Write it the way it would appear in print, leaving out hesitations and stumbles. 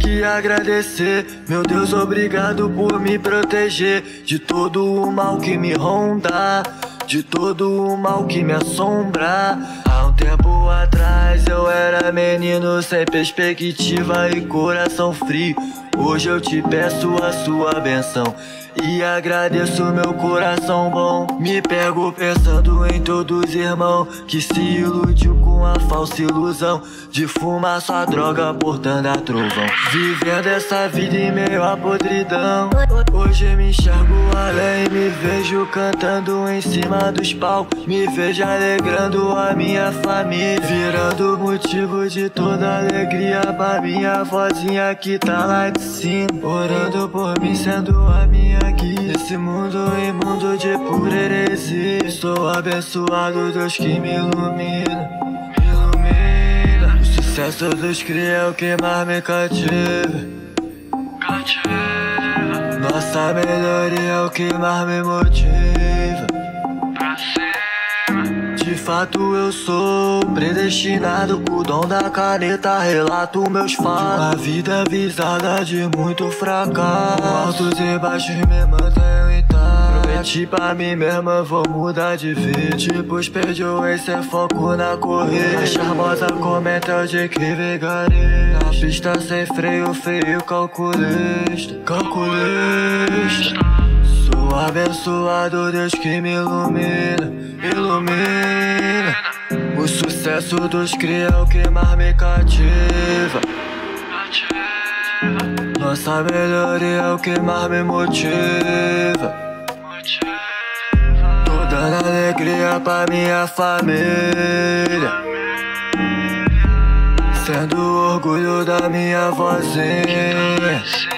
que agradecer. Meu Deus, obrigado por me proteger de todo o mal que me ronda, de todo o mal que me assombra. Há um tempo atrás eu era menino sem perspectiva e coração frio. Hoje eu te peço a sua benção e agradeço meu coração bom. Me pego pensando em todos os irmãos que se iludiu com a falsa ilusão de fumar sua droga portando a trovão, vivendo essa vida em meio à podridão. Hoje me enxergo além, me vejo cantando em cima dos palcos, me vejo alegrando a minha família, virando motivo de toda alegria pra minha vozinha que tá lá de cima, orando por mim, sendo a minha guia nesse mundo imundo de pura heresia. Sou abençoado, Deus que me ilumina, me ilumina. O sucesso dos cria é o que mais me cativa. Nossa melhoria é o que mais me motiva. Pra cima. De fato eu sou predestinado, com o dom da caneta relato meus fatos. Uma vida visada de muito fracasso, altos e baixos me mantenho intacto. Prometi pra mim mesmo, eu vou mudar de vida. Tipo espelho, esse é foco na corrida. A charmosa comenta o de que vigarei. Na pista sem freio, feio calculista, calculista. Sou abençoado, Deus que me ilumina, ilumina. O sucesso dos cria é o que mais me cativa. Nossa melhoria é o que mais me motiva. Tô dando alegria pra minha família, sendo orgulho da minha vozinha.